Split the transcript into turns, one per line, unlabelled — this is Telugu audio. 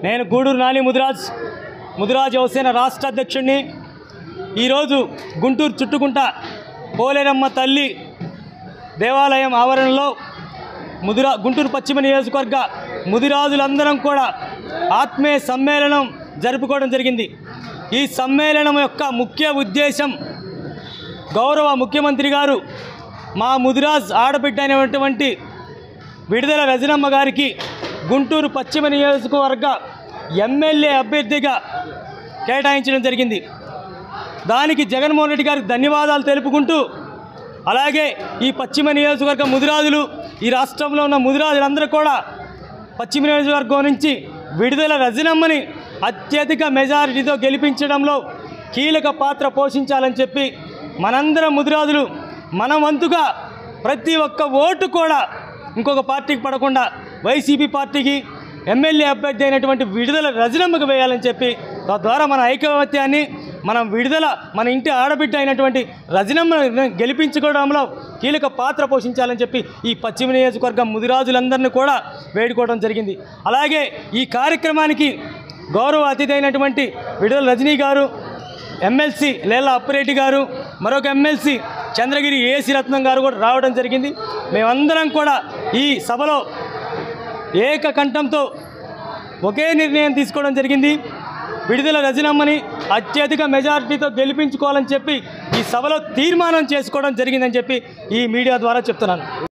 నేను గూడూరు నాని ముదిరాజ్ యువసేన రాష్ట్ర అధ్యక్షుడిని. ఈరోజు గుంటూరు చుట్టుకుంట పోలేరమ్మ తల్లి దేవాలయం ఆవరణలో గుంటూరు పశ్చిమ నియోజకవర్గ ముదిరాజులందరం కూడా ఆత్మీయ సమ్మేళనం జరుపుకోవడం జరిగింది. ఈ సమ్మేళనం యొక్క ముఖ్య ఉద్దేశం గౌరవ ముఖ్యమంత్రి గారు మా ముదిరాజ్ ఆడబిడ్డ అయినటువంటి విడుదల రజనమ్మ గారికి గుంటూరు పశ్చిమ నియోజకవర్గ ఎమ్మెల్యే అభ్యర్థిగా కేటాయించడం జరిగింది. దానికి జగన్మోహన్ రెడ్డి గారికి ధన్యవాదాలు తెలుపుకుంటూ, అలాగే ఈ పశ్చిమ నియోజకవర్గ ముదిరాజులు, ఈ రాష్ట్రంలో ఉన్న ముదిరాజులందరూ కూడా పశ్చిమ నియోజకవర్గం నుంచి విడుదల రజనమ్మని అత్యధిక మెజారిటీతో గెలిపించడంలో కీలక పాత్ర పోషించాలని చెప్పి మనందరం ముదిరాజులు మన వంతుగా ప్రతి ఒక్క ఓటు కూడా ఇంకొక పార్టీకి పడకుండా వైసీపీ పార్టీకి ఎమ్మెల్యే అభ్యర్థి అయినటువంటి విడుదల రజనమ్మకు వేయాలని చెప్పి తద్వారా మన ఐకమత్యాన్ని మన ఇంటి ఆడబిడ్డ అయినటువంటి రజనమ్మను గెలిపించుకోవడంలో కీలక పాత్ర పోషించాలని చెప్పి ఈ పశ్చిమ నియోజకవర్గ ముదిరాజులందరినీ కూడా వేడుకోవడం జరిగింది. అలాగే ఈ కార్యక్రమానికి గౌరవ అతిథి అయినటువంటి విడుదల రజనీ గారు, ఎమ్మెల్సీ లేళ్ల అప్పిరెడ్డి గారు, మరొక ఎమ్మెల్సీ చంద్రగిరి ఏసీ రత్నం గారు కూడా రావడం జరిగింది. మేమందరం కూడా ఈ సభలో ఏకకంఠంతో ఒకే నిర్ణయం తీసుకోవడం జరిగింది. విడుదల రజనమ్మని అత్యధిక మెజారిటీతో గెలిపించుకోవాలని చెప్పి ఈ సభలో తీర్మానం చేసుకోవడం జరిగిందని చెప్పి ఈ మీడియా ద్వారా చెప్తున్నాను.